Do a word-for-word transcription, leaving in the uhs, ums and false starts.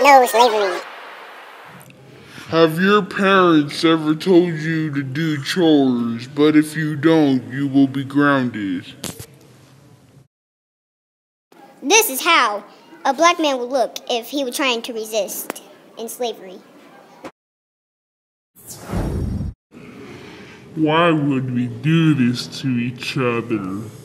No slavery. Have your parents ever told you to do chores, but if you don't, you will be grounded? This is how a black man would look if he were trying to resist in slavery. Why would we do this to each other?